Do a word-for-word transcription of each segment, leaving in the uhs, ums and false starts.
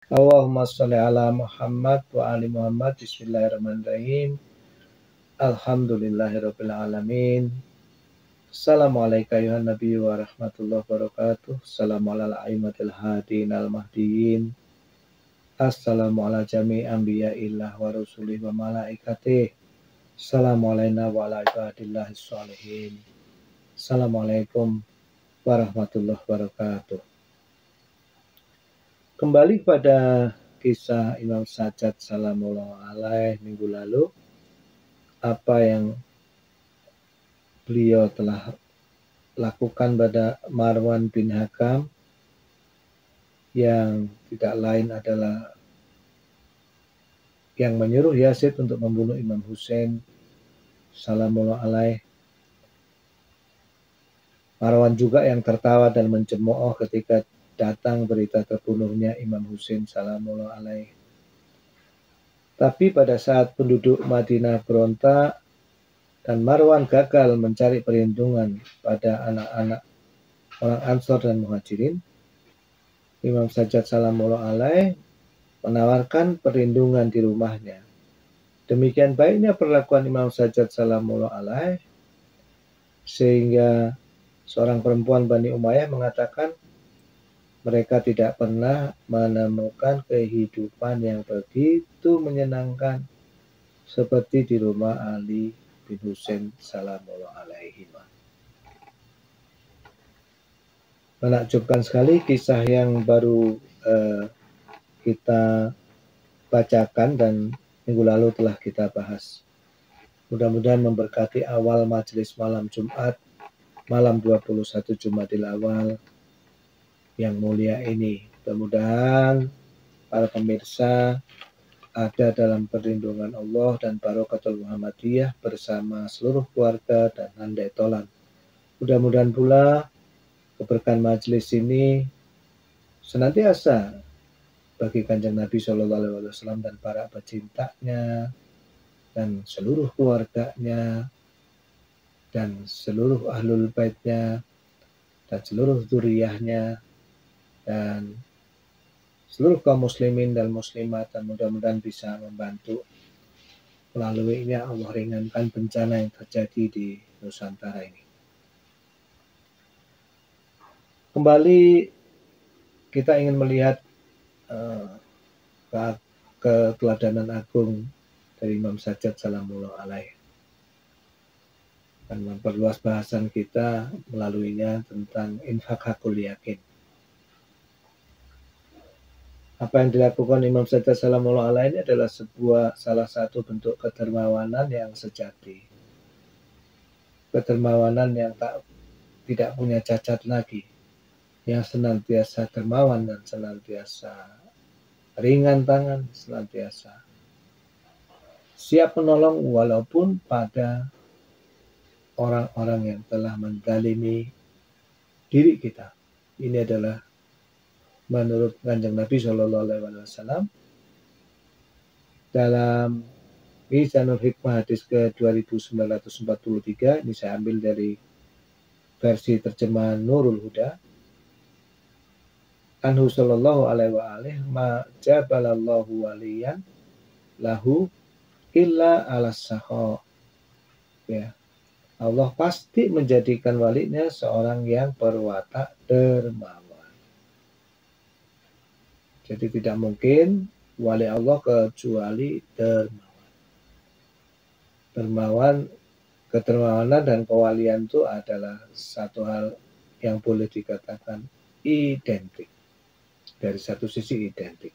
Allahumma sholli ala Muhammad wa ali Muhammad. Bismillahirrahmanirrahim. Alhamdulillahirabbil alamin. Assalamualaikum ayuhan nabi wa rahmatullahi wabarakatuh. Assalamu ala a'immatil hadin al mahdiyin. Assalamu ala jami anbiya'illah wa rusulih wa malaikatih. Assalamu alayna wa ala ibadillahis sholihin. Assalamualaikum warahmatullahi wabarakatuh. Kembali pada kisah Imam Sajjad salamullah alaih minggu lalu, apa yang beliau telah lakukan pada Marwan bin Hakam yang tidak lain adalah yang menyuruh Yazid untuk membunuh Imam Husain salamullah alaih. Marwan juga yang tertawa dan mencemooh ketika datang berita terbunuhnya Imam Husain salamullah alaih. Tapi pada saat penduduk Madinah berontak dan Marwan gagal mencari perlindungan pada anak-anak orang Ansor dan Muhajirin, Imam Sajjad salamullah alaih menawarkan perlindungan di rumahnya. Demikian baiknya perlakuan Imam Sajjad salamullah alaih sehingga seorang perempuan Bani Umayyah mengatakan mereka tidak pernah menemukan kehidupan yang begitu menyenangkan seperti di rumah Ali bin Husain salamullah alaihi. Menakjubkan sekali kisah yang baru eh, kita bacakan dan minggu lalu telah kita bahas. Mudah-mudahan memberkati awal majelis malam Jumat, malam dua puluh satu Jumadil Awal yang mulia ini. Mudah-mudahan para pemirsa ada dalam perlindungan Allah dan Barokatul Muhammadiyah bersama seluruh keluarga dan handai tolan. Mudah-mudahan pula keberkahan majelis ini senantiasa bagi Kanjeng Nabi Shallallahu Alaihi Wasallam dan para pecintanya dan seluruh keluarganya dan seluruh ahlul baitnya dan seluruh zuriyahnya dan seluruh kaum muslimin dan muslimat, dan mudah-mudahan bisa membantu melaluinya Allah ringankan bencana yang terjadi di Nusantara ini. Kembali kita ingin melihat uh, keteladanan agung dari Imam Sajjad salamullah alaih dan memperluas bahasan kita melaluinya tentang infak hakul yakin. Apa yang dilakukan Imam Sajjad salamullah alaih ini adalah sebuah salah satu bentuk kedermawanan yang sejati. Kedermawanan yang tak tidak punya cacat lagi, yang senantiasa dermawan dan senantiasa ringan tangan, senantiasa siap menolong walaupun pada orang-orang yang telah menzalimi diri kita. Ini adalah menurut Kanjeng Nabi Shallallahu Alaihi Wasallam dalam Mizanul Hikmah hadis ke dua ribu sembilan ratus empat puluh tiga, ini saya ambil dari versi terjemahan Nurul Huda. Anhu sallallahu alaihi wa alihi ma jabalallahu waliyan lahu illa alas saho. Ya, Allah pasti menjadikan walinya seorang yang berwatak dermawan. Jadi tidak mungkin wali Allah kecuali dermawan. Dermawan, kedermawanan dan kewalian itu adalah satu hal yang boleh dikatakan identik. Dari satu sisi identik.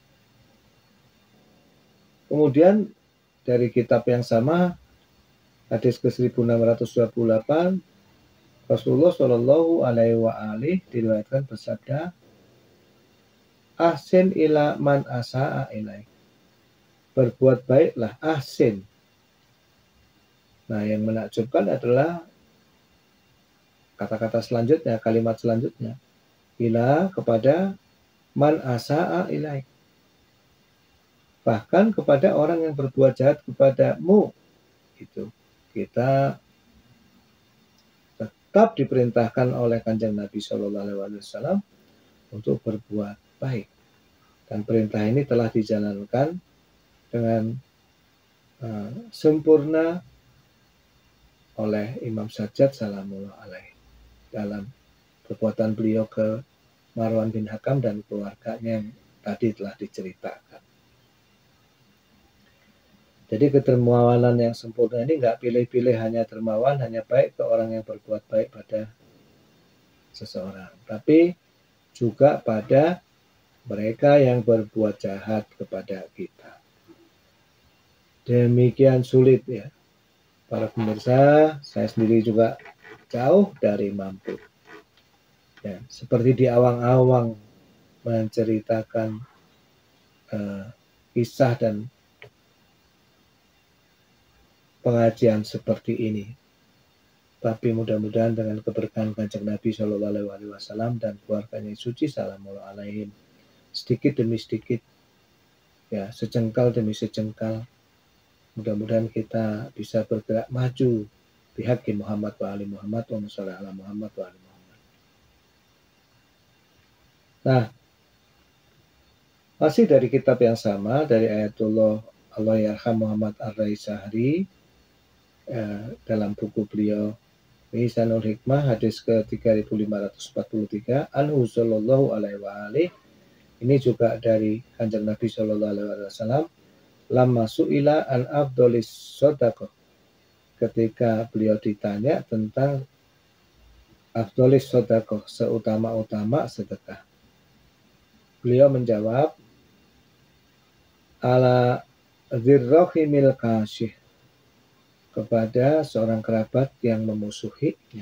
Kemudian dari kitab yang sama, hadis ke seribu enam ratus dua puluh delapan, Rasulullah Shallallahu Alaihi Wasallam diriwayatkan bersabda, ahsin ila man asa'a ilaik. Berbuat baiklah, ahsin. Nah, yang menakjubkan adalah kata-kata selanjutnya, kalimat selanjutnya. Ila kepada man asa'a ilaik. Bahkan kepada orang yang berbuat jahat kepadamu. Itu kita tetap diperintahkan oleh Kanjeng Nabi Shallallahu Alaihi Wasallam untuk berbuat baik. Dan perintah ini telah dijalankan dengan uh, sempurna oleh Imam Sajjad salamullah alaih dalam perbuatan beliau ke Marwan bin Hakam dan keluarganya yang tadi telah diceritakan. Jadi kedermawanan yang sempurna ini nggak pilih-pilih, hanya dermawan, hanya baik ke orang yang berbuat baik pada seseorang, tapi juga pada mereka yang berbuat jahat kepada kita. Demikian sulit ya. Para pemirsa, saya sendiri juga jauh dari mampu. Ya, seperti di awang-awang menceritakan uh, kisah dan pengajian seperti ini. Tapi mudah-mudahan dengan keberkahan Kanjeng Nabi Shallallahu Alaihi Wasallam dan keluarganya suci salamullah alaihim, sedikit demi sedikit, ya sejengkal demi sejengkal, mudah-mudahan kita bisa bergerak maju bihaqi Muhammad wa ali Muhammad wa sholli ala Muhammad wa ali Muhammad. Nah, masih dari kitab yang sama, dari Ayatullah Allahyarham Muhammad Ar-Raisahri, eh, dalam buku beliau Mizanul Hikmah, hadis ke tiga ribu lima ratus empat puluh tiga, anhu sallallahu alaihi wa alihi, ini juga dari Kanjeng Nabi Shallallahu Alaihi Wasallam, lamma su'ila an afdolis sodaqah, ketika beliau ditanya tentang afdolis sodaqah, seutama-utama sedekah, beliau menjawab, ala dzirrahimil kasyih, kepada seorang kerabat yang memusuhinya.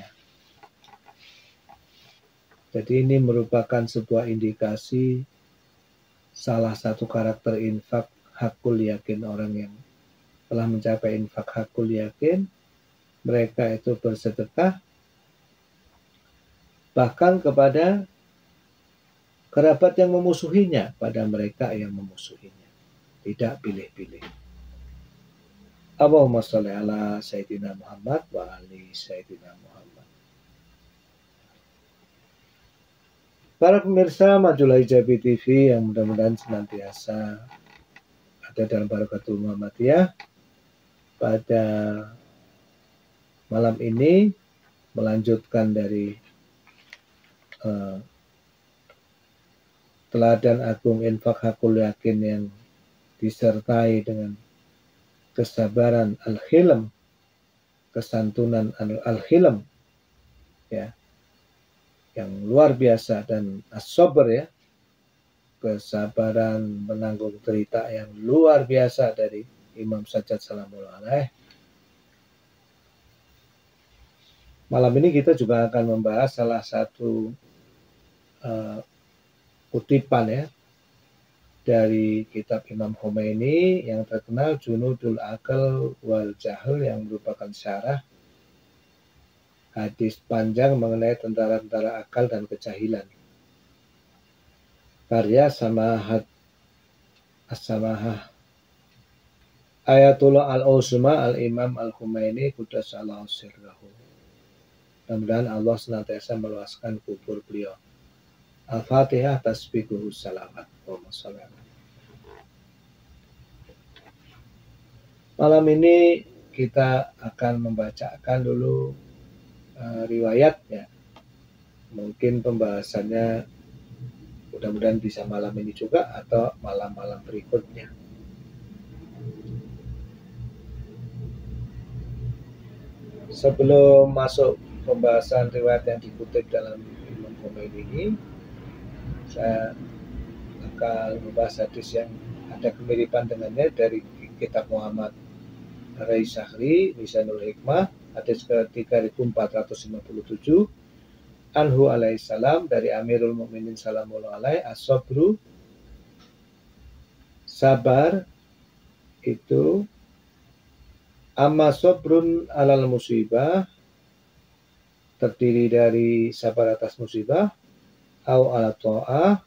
Jadi ini merupakan sebuah indikasi salah satu karakter infak hakul yakin, orang yang telah mencapai infak hakul yakin, mereka itu bersedekah bahkan kepada kerabat yang memusuhinya, pada mereka yang memusuhinya, tidak pilih-pilih. Allahumma sholli ala Sayyidina Muhammad wa ali Sayyidina Muhammad. Para pemirsa Majulah Hijabi T V yang mudah-mudahan senantiasa ada dalam barakatul Muhammadiyah, pada malam ini melanjutkan dari uh, teladan agung infak hakul yakin yang disertai dengan kesabaran al-hilm, kesantunan al-hilm, ya, yang luar biasa, dan as-sabr, ya, kesabaran menanggung derita yang luar biasa dari Imam Sajjad salamullah alaih. Malam ini kita juga akan membahas salah satu uh, kutipan, ya, dari kitab Imam Khomeini yang terkenal, Junudul Aql wal Jahl, yang merupakan syarah hadis panjang mengenai tentara-tentara akal dan kejahilan, karya Samahat As-Samahah Ayatullah Al-Uzma Al-Imam Al-Khomeini Quddasallahu sirrahu. Mudah-mudahan Allah senantiasa meluaskan kubur beliau. Al-Fatihah tasbihuhu salawat. Malam ini kita akan membacakan dulu uh, riwayatnya. Mungkin pembahasannya mudah-mudahan bisa malam ini juga atau malam-malam berikutnya. Sebelum masuk pembahasan riwayat yang dikutip dalam Imam Khomeini ini, saya akan membahas hadis yang ada kemiripan dengannya dari kitab Muhammad Ar-Raisahri, Mizanul Hikmah, hadis ke tiga ribu empat ratus lima puluh tujuh, anhu alaihissalam, dari Amirul Mukminin salamullah alaih, as-sabru, sabar itu, amma sabrun alal musibah, terdiri dari sabar atas musibah, au ala ta'ah,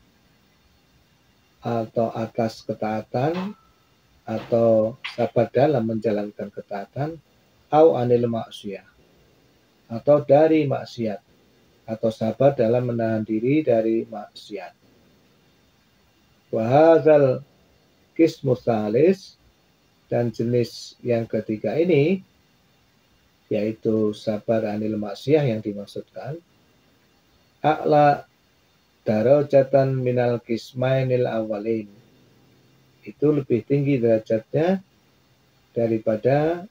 atau atas ketaatan, atau sabar dalam menjalankan ketaatan, au anil maksiyah, atau dari maksiat, atau sabar dalam menahan diri dari maksiat. Wahazal kismus salis, dan jenis yang ketiga ini, yaitu sabar anil maksiyah yang dimaksudkan, a'la darajatan minal kismainil awalin, itu lebih tinggi derajatnya daripada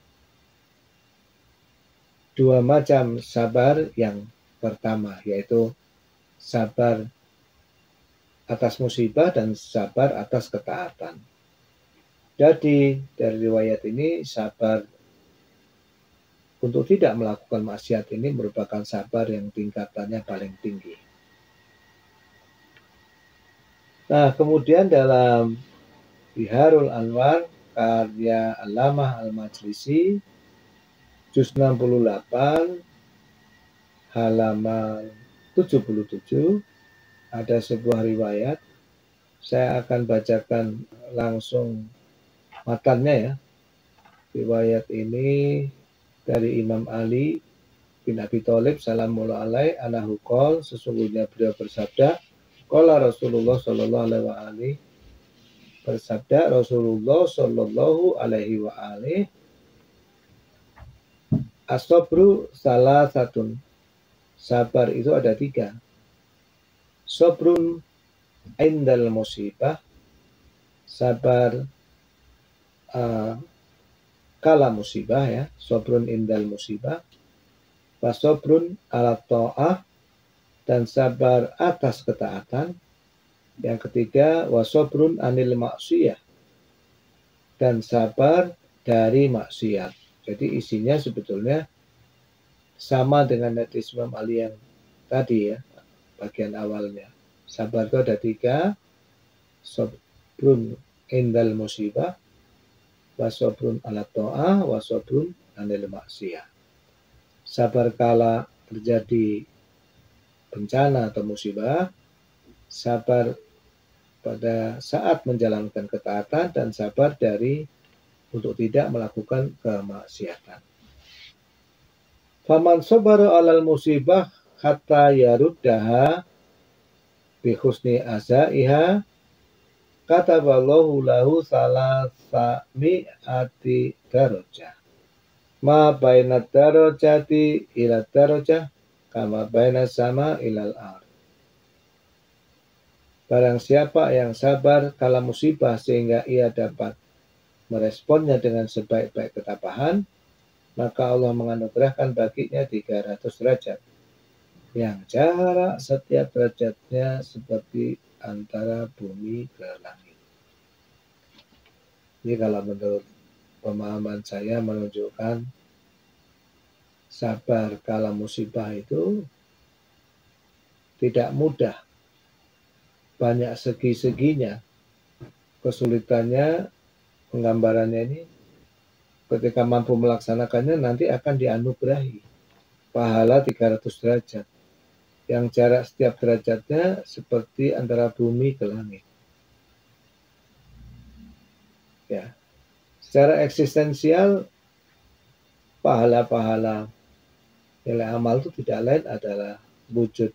dua macam sabar yang pertama, yaitu sabar atas musibah dan sabar atas ketaatan. Jadi dari riwayat ini, sabar untuk tidak melakukan maksiat ini merupakan sabar yang tingkatannya paling tinggi. Nah, kemudian dalam Biharul Anwar karya Allamah Al-Majlisi, juz enam puluh delapan halaman tujuh puluh tujuh, ada sebuah riwayat. Saya akan bacakan langsung matannya ya. Riwayat ini dari Imam Ali bin Abi Thalib salamullah alaih anahu qol, sesungguhnya beliau bersabda, qala Rasulullah sallallahu alaihi wa alihi, bersabda Rasulullah sallallahu alaihi wa alihi, as-sabru salah satun, sabar itu ada tiga. Sabrun indal musibah, sabar uh, kala musibah ya, sabrun indal musibah. Wasobrun ala ta'ah, dan sabar atas ketaatan. Yang ketiga, wasobrun anil maksiyah, dan sabar dari maksiat. Jadi isinya sebetulnya sama dengan hadis Imam Ali yang tadi ya, bagian awalnya. Sabar itu ada tiga, sabrun indal musibah, wasobrun ala ta'ah, wasobrun anil maksiyah. Sabar kala terjadi bencana atau musibah, sabar pada saat menjalankan ketaatan, dan sabar dari untuk tidak melakukan kemaksiatan. Faman sabara alal musibah hatta yaruddaha bi husni azaiha, kataballahu lahu salasa mi'ati darajah. Ma bainat darajati ila darajah kama bainas sama ilal ar. Barang siapa yang sabar kala musibah sehingga ia dapat meresponnya dengan sebaik-baik ketabahan, maka Allah menganugerahkan baginya tiga ratus derajat, yang jarak setiap derajatnya seperti antara bumi ke langit. Ini kalau menurut pemahaman saya menunjukkan sabar kala musibah itu tidak mudah, banyak segi-seginya. Kesulitannya, penggambarannya ini, ketika mampu melaksanakannya nanti akan dianugerahi pahala tiga ratus derajat, yang jarak setiap derajatnya seperti antara bumi ke langit. Ya, secara eksistensial, pahala-pahala nilai amal itu tidak lain adalah wujud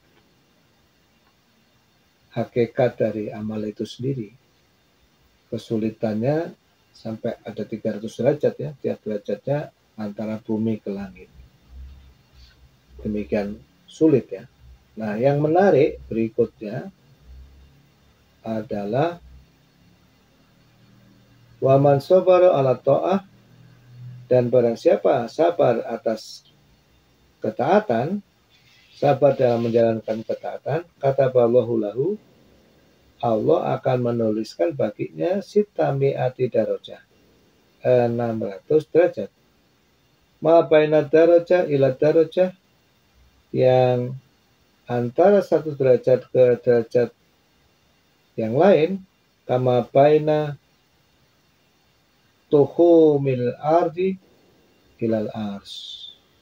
hakikat dari amal itu sendiri. Kesulitannya sampai ada tiga ratus derajat ya, tiap derajatnya antara bumi ke langit. Demikian sulit ya. Nah, yang menarik berikutnya adalah wa man sabara ala ta'ah, dan barang siapa sabar atas ketaatan, sabar dalam menjalankan ketaatan, kata Allahu lahu, Allah akan menuliskan baginya sitami'ati darajah, enam ratus derajat. Ma baina darajah ila darajah, yang antara satu derajat ke derajat yang lain, kama baina tuhumil ardi ilal ars,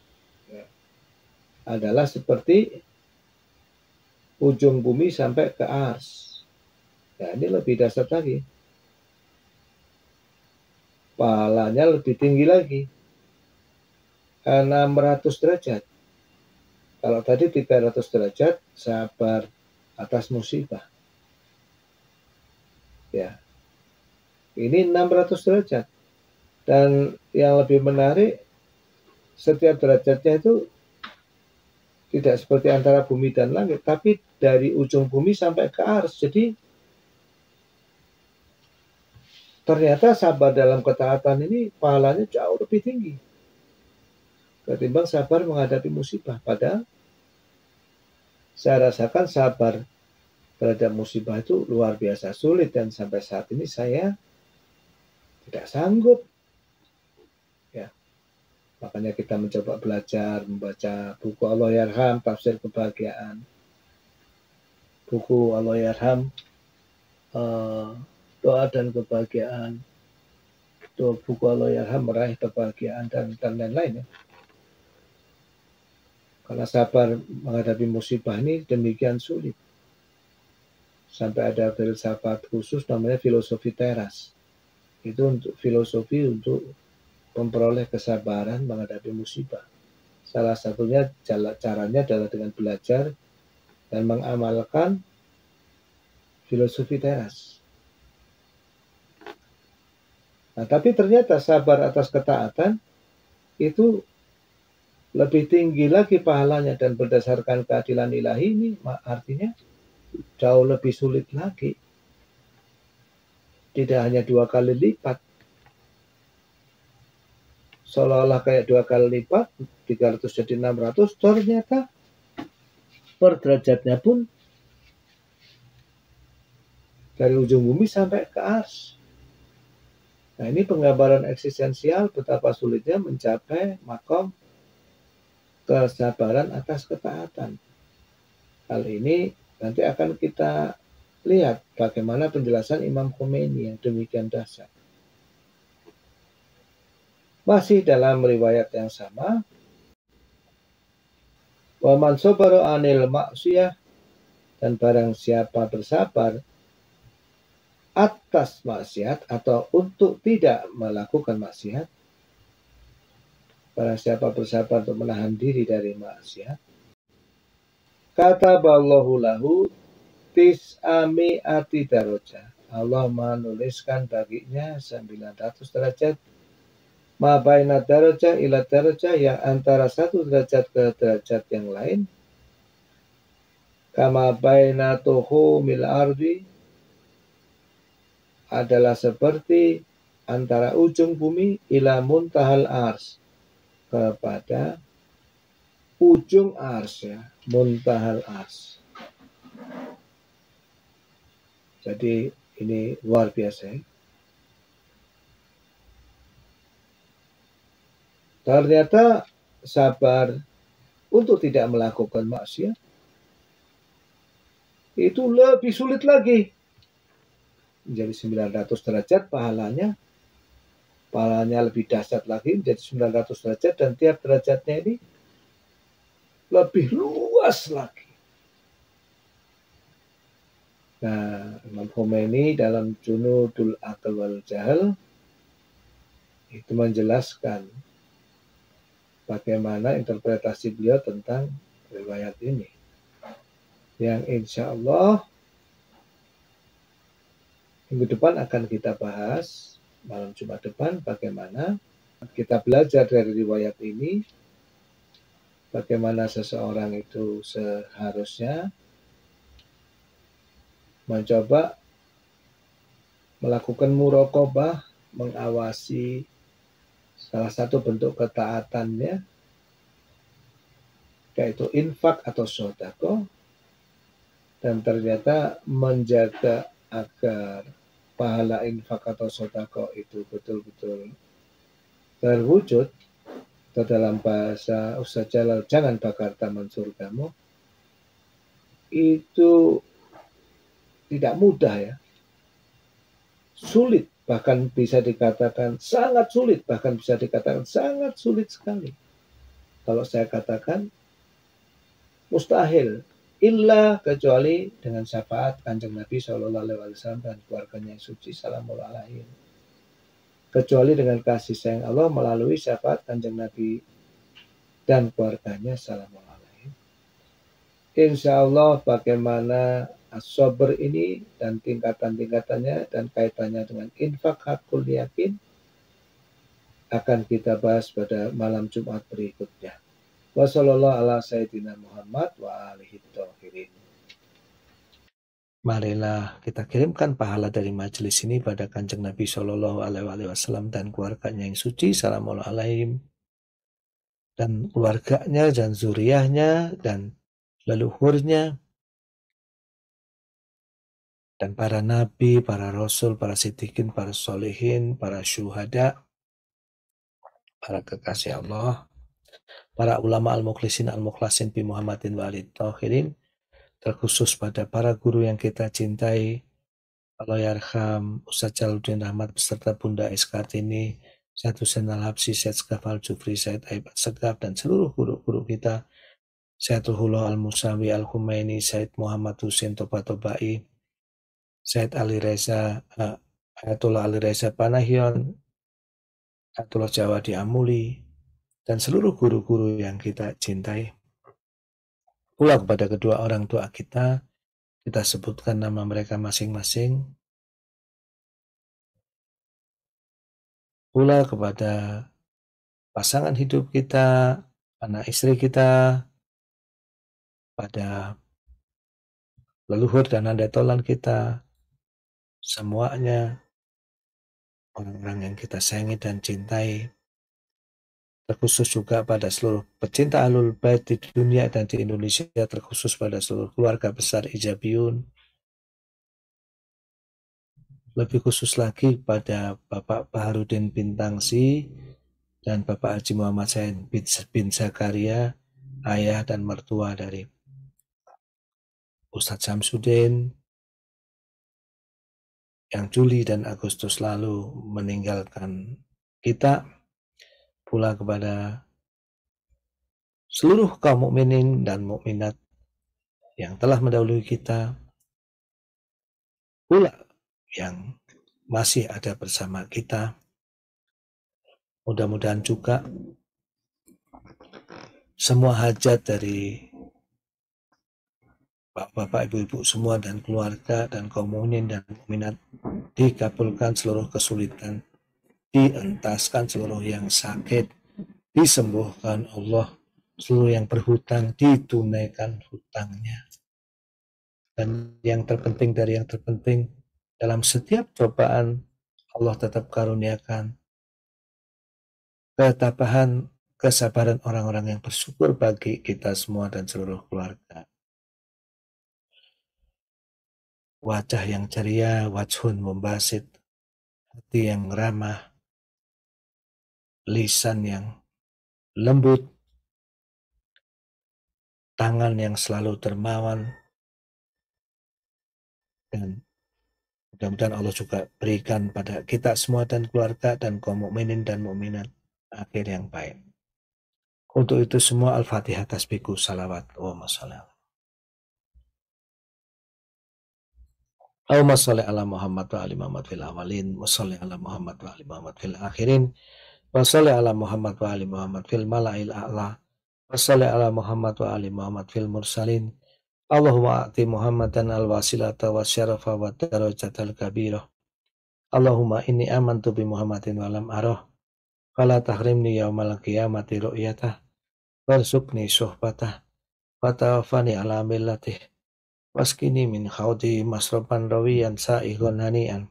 adalah seperti ujung bumi sampai ke ars. Nah, ini lebih dasar lagi. Pahalanya lebih tinggi lagi. enam ratus derajat. Kalau tadi tiga ratus derajat, sabar atas musibah. Ya, ini enam ratus derajat. Dan yang lebih menarik, setiap derajatnya itu tidak seperti antara bumi dan langit, tapi dari ujung bumi sampai ke ars. Jadi ternyata sabar dalam ketaatan ini pahalanya jauh lebih tinggi ketimbang sabar menghadapi musibah. Padahal saya rasakan sabar terhadap musibah itu luar biasa sulit, dan sampai saat ini saya tidak sanggup. Ya, makanya kita mencoba belajar membaca buku Allahyarham, Tafsir Kebahagiaan, buku Allahyarham, uh, Doa dan Kebahagiaan, buku Allahyarham, Meraih Kebahagiaan, dan dan lain-lain ya. Karena sabar menghadapi musibah ini demikian sulit. Sampai ada filsafat khusus namanya filosofi teras. Itu untuk filosofi untuk memperoleh kesabaran menghadapi musibah. Salah satunya caranya adalah dengan belajar dan mengamalkan filosofi teras. Nah, tapi ternyata sabar atas ketaatan itu lebih tinggi lagi pahalanya, dan berdasarkan keadilan ilahi ini artinya jauh lebih sulit lagi. Tidak hanya dua kali lipat, seolah-olah kayak dua kali lipat, tiga ratus jadi enam ratus, ternyata per derajatnya pun dari ujung bumi sampai ke ars. Nah, ini penggambaran eksistensial betapa sulitnya mencapai makom kesabaran atas ketaatan. Hal ini nanti akan kita lihat bagaimana penjelasan Imam Khomeini yang demikian dahsyat. Masih dalam riwayat yang sama, wa man sabara anil maksiyah, dan barang siapa bersabar atas maksiat atau untuk tidak melakukan maksiat, barang siapa bersabar untuk menahan diri dari maksiat, kata Allahu lahu tis'ami ati darajah, Allah menuliskan baginya sembilan ratus derajat, ma baina darajah ila darajah, yang antara satu derajat ke derajat yang lain, kama baina tuhumil ardi, adalah seperti antara ujung bumi ila muntahal ars, kepada ujung ars ya, muntahal ars. Jadi ini luar biasa ya. Ternyata sabar untuk tidak melakukan maksiat itu lebih sulit lagi. Menjadi sembilan ratus derajat pahalanya. Pahalanya lebih dahsyat lagi, menjadi sembilan ratus derajat, dan tiap derajatnya ini lebih luas lagi. Nah, Imam Khomeini dalam Junudul Aql wal Jahl itu menjelaskan bagaimana interpretasi beliau tentang riwayat ini, yang insya Allah minggu depan akan kita bahas, malam Jumat depan, bagaimana kita belajar dari riwayat ini, bagaimana seseorang itu seharusnya mencoba melakukan muraqabah, mengawasi salah satu bentuk ketaatannya, yaitu infak atau sedekah, dan ternyata menjaga agar pahala infak atau sedekah itu betul-betul terwujud. Atau dalam bahasa Ustaz Jalal, jangan bakar taman surgamu, itu tidak mudah ya, sulit, bahkan bisa dikatakan sangat sulit, bahkan bisa dikatakan sangat sulit sekali. Kalau saya katakan mustahil, illa kecuali dengan syafaat Kanjeng Nabi Shallallahu Alaihi Wasallam dan keluarganya yang suci salamullah alaihi. Kecuali dengan kasih sayang Allah melalui syafaat Kanjeng Nabi dan keluarganya salamullah alaihi. Insya Allah bagaimana as-sabr ini dan tingkatan-tingkatannya dan kaitannya dengan infak hakul yakin akan kita bahas pada malam Jumat berikutnya. Wassallallahu ala sayyidina Muhammad wa alihi thahirin. Marilah kita kirimkan pahala dari majelis ini pada Kanjeng Nabi Shallallahu Alaihi Wasallam dan keluarganya yang suci. Assalamualaikum dan keluarganya dan zuriyahnya dan leluhurnya dan para nabi, para rasul, para siddiqin, para solihin, para syuhada, para kekasih Allah, para ulama al-mukhlisin al-mukhlasin bi Muhammadin wa alihi thahirin, terkhusus pada para guru yang kita cintai, Allahyarham Ustaz Jalaluddin Rahmat beserta Bunda S. Kartini, Syed Husain Al-Habsyi, Syed Segaf Al-Jufri, Syed Aib Segaf, dan seluruh guru-guru kita, Syed Ruhullah Al-Musawi Al-Humaini, Syed Muhammad Husain Toba-Tobai, Syed Ali Reza, uh, Ayatullah Ali Reza Panahion, Ayatullah Jawadi Amuli, dan seluruh guru-guru yang kita cintai. Pula kepada kedua orang tua kita, kita sebutkan nama mereka masing-masing. Pula kepada pasangan hidup kita, anak istri kita, pada leluhur dan andatolan kita, semuanya orang-orang yang kita sayangi dan cintai, terkhusus juga pada seluruh pecinta Ahlul Bait di dunia dan di Indonesia, terkhusus pada seluruh keluarga besar Ijabiyun, lebih khusus lagi pada Bapak Baharudin bin Tangsi dan Bapak Haji Muhammad Sain bin Zakaria, ayah dan mertua dari Ustadz Samsudin yang Juli dan Agustus lalu meninggalkan kita. Pula kepada seluruh kaum mukminin dan mukminat yang telah mendahului kita, pula yang masih ada bersama kita. Mudah-mudahan juga semua hajat dari bapak-bapak, ibu-ibu semua dan keluarga dan kaum mukminin dan mukminat dikabulkan seluruh kesulitan, dientaskan seluruh yang sakit, disembuhkan Allah, seluruh yang berhutang ditunaikan hutangnya. Dan yang terpenting dari yang terpenting, dalam setiap cobaan Allah tetap karuniakan ketabahan, kesabaran orang-orang yang bersyukur bagi kita semua dan seluruh keluarga. Wajah yang ceria, wajhun membasit, hati yang ramah, lisan yang lembut, tangan yang selalu dermawan, dan mudah-mudahan Allah juga berikan pada kita semua dan keluarga dan kaum mukminin dan mukminat akhir yang baik. Untuk itu semua Al-Fatihah tasbihku salawat. Allahumma sholli Allahumma sholli ala Muhammad wa ali Muhammad fil awalin wa sholli ala Muhammad wa ali Muhammad fil akhirin wa sholli ala Muhammad wa ali Muhammad fil mala'il a'la wa sholli ala Muhammad wa ali Muhammad fil mursalin. Allahumma a'ti Muhammadan al-wasilata wa syarafa wa darajatal kabirah. Allahumma inni amantu bi Muhammadin wa lam arah fala tahrimni yaumal qiyamati ru'yatah warzuqni suhbatah wa tawaffani ala millatih waskini min khawdi masraban rawiyan sa'ighun hani'an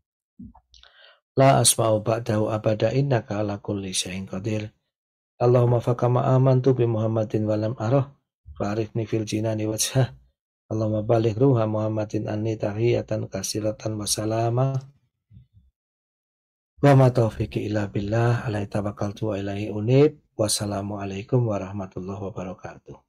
la asma'u ba'dahu abada innaka ala kulli syai'in qadir. Allahumma fakama amantu bi Muhammadin wa lam arah fa'arifni fil jinani wajhah. Allahumma baligh ruha Muhammadin anni tahiyatan kasiratan wa salama wa ma taufiqi illa billah alaihi tawakkaltu wa ilaihi unib. Wassalamualaikum warahmatullahi wabarakatuh.